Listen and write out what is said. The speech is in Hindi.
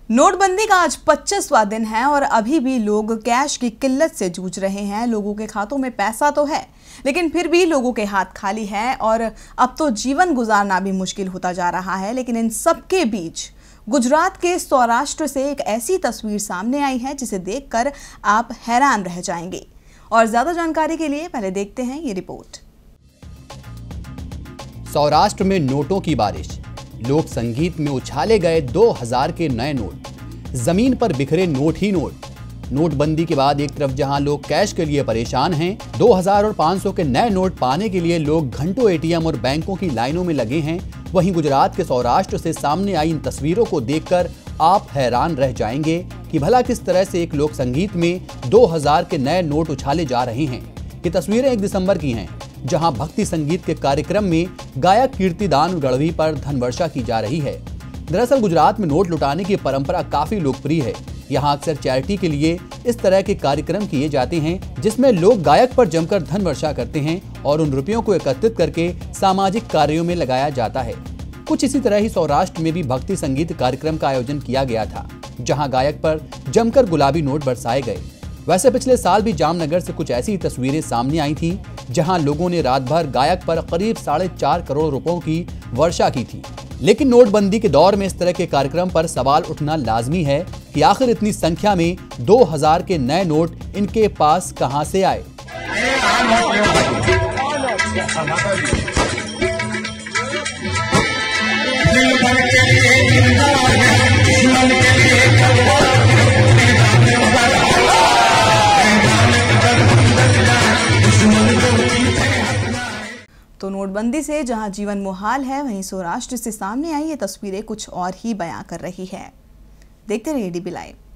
नोटबंदी का आज 25वां दिन है और अभी भी लोग कैश की किल्लत से जूझ रहे हैं। लोगों के खातों में पैसा तो है, लेकिन फिर भी लोगों के हाथ खाली है और अब तो जीवन गुजारना भी मुश्किल होता जा रहा है। लेकिन इन सब के बीच गुजरात के सौराष्ट्र से एक ऐसी तस्वीर सामने आई है जिसे देखकर आप हैरान रह जाएंगे। और ज्यादा जानकारी के लिए पहले देखते हैं ये रिपोर्ट। सौराष्ट्र में नोटों की बारिश, लोक संगीत में उछाले गए 2000 के नए नोट, जमीन पर बिखरे नोट ही नोट। नोटबंदी के बाद एक तरफ जहां लोग कैश के लिए परेशान हैं, 2000 और 500 के नए नोट पाने के लिए लोग घंटों एटीएम और बैंकों की लाइनों में लगे हैं, वहीं गुजरात के सौराष्ट्र से सामने आई इन तस्वीरों को देखकर आप हैरान रह जाएंगे कि भला किस तरह से एक लोक संगीत में 2000 के नए नोट उछाले जा रहे हैं। ये तस्वीरें 1 दिसंबर की हैं, जहां भक्ति संगीत के कार्यक्रम में गायक कीर्तिदान गढ़वी पर धन वर्षा की जा रही है। दरअसल गुजरात में नोट लुटाने की परंपरा काफी लोकप्रिय है। यहाँ अक्सर चैरिटी के लिए इस तरह के कार्यक्रम किए जाते हैं जिसमें लोग गायक पर जमकर धन वर्षा करते हैं और उन रुपयों को एकत्रित करके सामाजिक कार्यों में लगाया जाता है। कुछ इसी तरह ही सौराष्ट्र में भी भक्ति संगीत कार्यक्रम का आयोजन किया गया था, जहाँ गायक पर जमकर गुलाबी नोट बरसाए गए। वैसे पिछले साल भी जामनगर से कुछ ऐसी तस्वीरें सामने आई थी, जहां लोगों ने रात भर गायक पर करीब 4.5 करोड़ रुपयों की वर्षा की थी। लेकिन नोटबंदी के दौर में इस तरह के कार्यक्रम पर सवाल उठना लाजमी है कि आखिर इतनी संख्या में 2000 के नए नोट इनके पास कहां से आए। तो नोटबंदी से जहां जीवन मुहाल है, वहीं सौराष्ट्र से सामने आई ये तस्वीरें कुछ और ही बयां कर रही है। देखते रहिए डीबी लाइव।